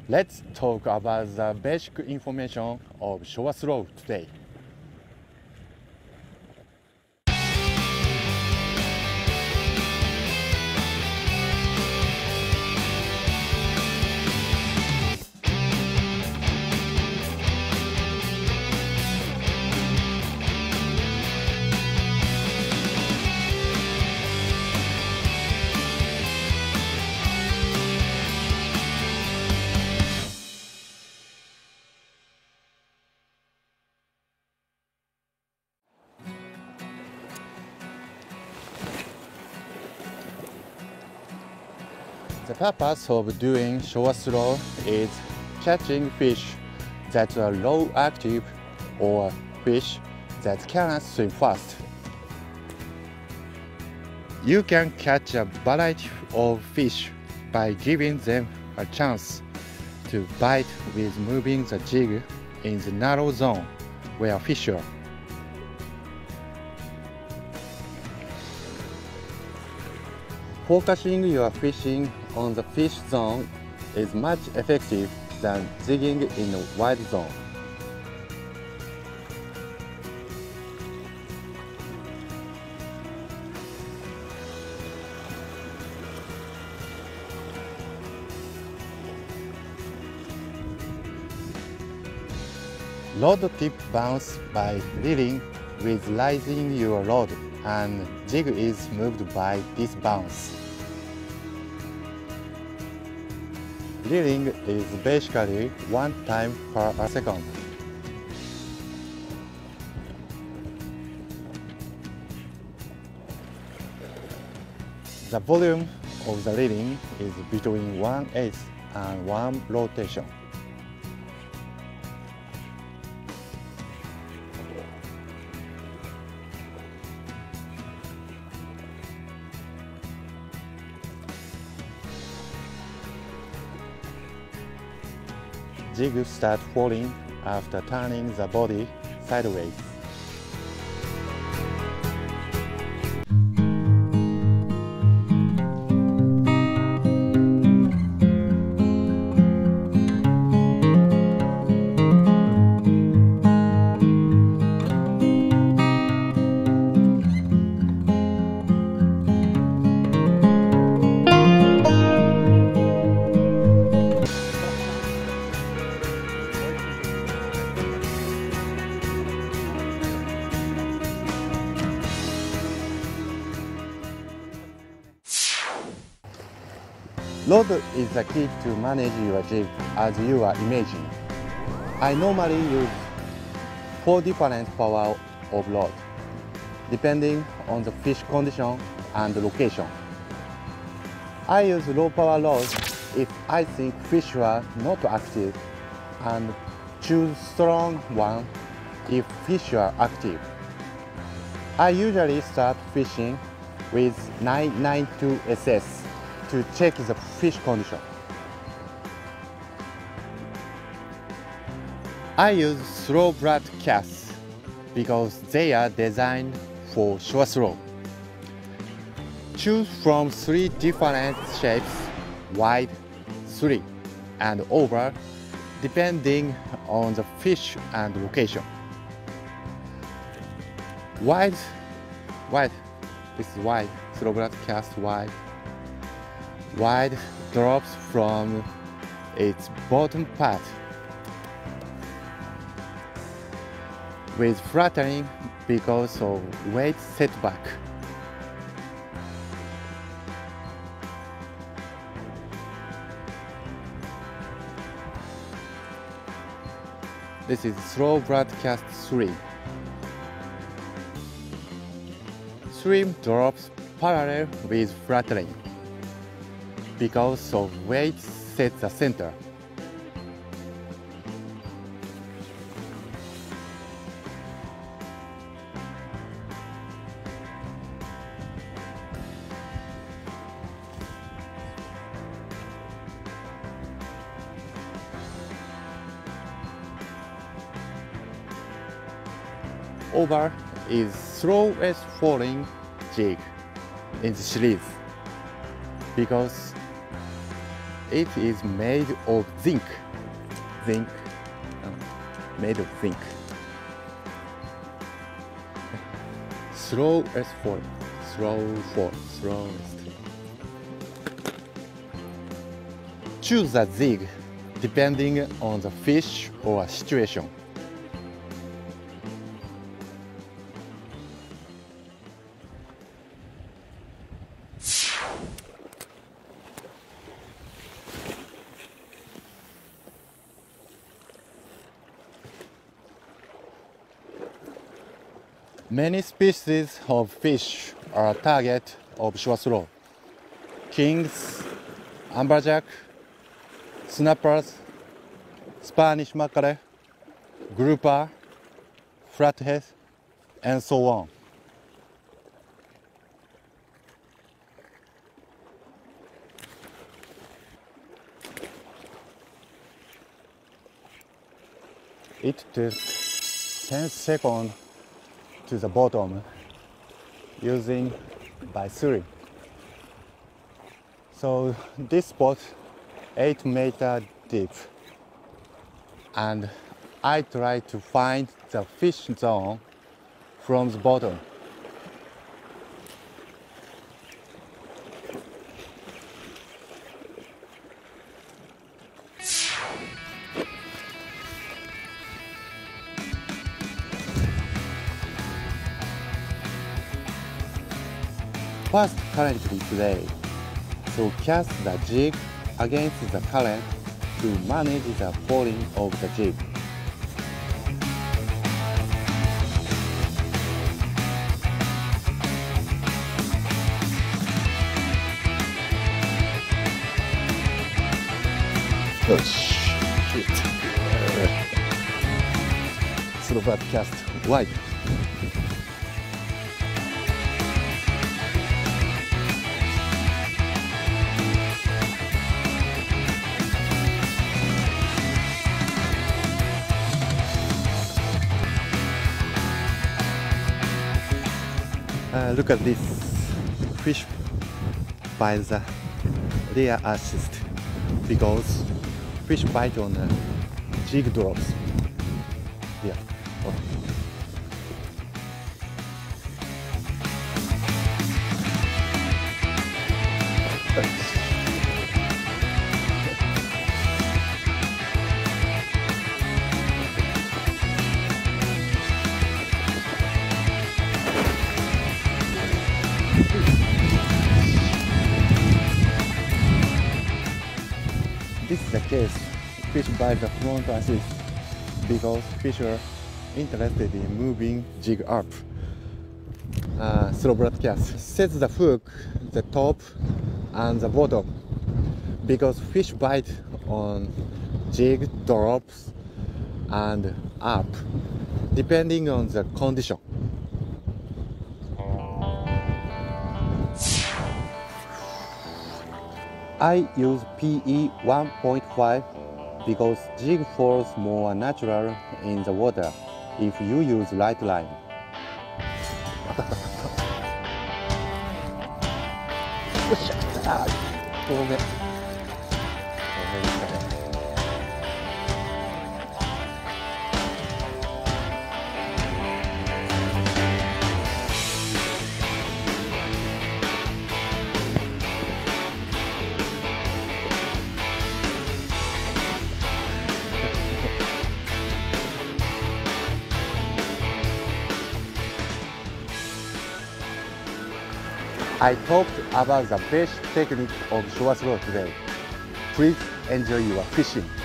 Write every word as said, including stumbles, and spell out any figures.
Let's talk about the basic information of Showa throw today. The purpose of doing Showa throw is catching fish that are low active or fish that cannot swim fast. You can catch a variety of fish by giving them a chance to bite with moving the jig in the narrow zone where fish are. Focusing your fishing on the fish zone is much effective than jigging in a wide zone. Rod tip bounce by reeling with raising your rod, and jig is moved by this bounce. Reeling is basically one time per second. The volume of the reeling is between one eighth and one rotation. Jig starts falling after turning the body sideways. Rod is the key to manage your jig as you are imaging. I normally use four different power of rod, depending on the fish condition and location. I use low power rod if I think fish are not active, and choose strong one if fish are active. I usually start fishing with nine ninety-two S S to check the fish condition. I use slow broadcasts because they are designed for Showa throw. Choose from three different shapes: wide, three, and over, depending on the fish and location. Wide, wide, this is wide, slow broadcast wide. Wide drops from its bottom part with flattening because of weight setback. This is slow broadcast three. Swim drops parallel with flattening because of weight sets the center. Over is slowest falling jig in the series because It is made of zinc. Zinc. Made of zinc. Slow S four. Slow four. Slow S three. Choose a zig depending on the fish or situation. Many species of fish are a target of shore throw. Kings, amberjack, snappers, Spanish mackerel, grouper, flathead, and so on. It took ten seconds to the bottom using by three. So this spot eight meter deep, and I try to find the fish zone from the bottom. Fast currently today, so cast the jig against the current to manage the falling of the jig. Oh, shit. Slow broadcast wide. Uh, look at this fish by the rear assist, because fish bite on the jig drops. Yeah. Oh. This is the case, fish by the front assist, because fish are interested in moving jig up. Uh, slow broadcast, set the hook, the top and the bottom, because fish bite on jig drops and up, depending on the condition. I use P E one point five because jig falls more natural in the water if you use light line. I talked about the best technique of shore throw today. Please enjoy your fishing.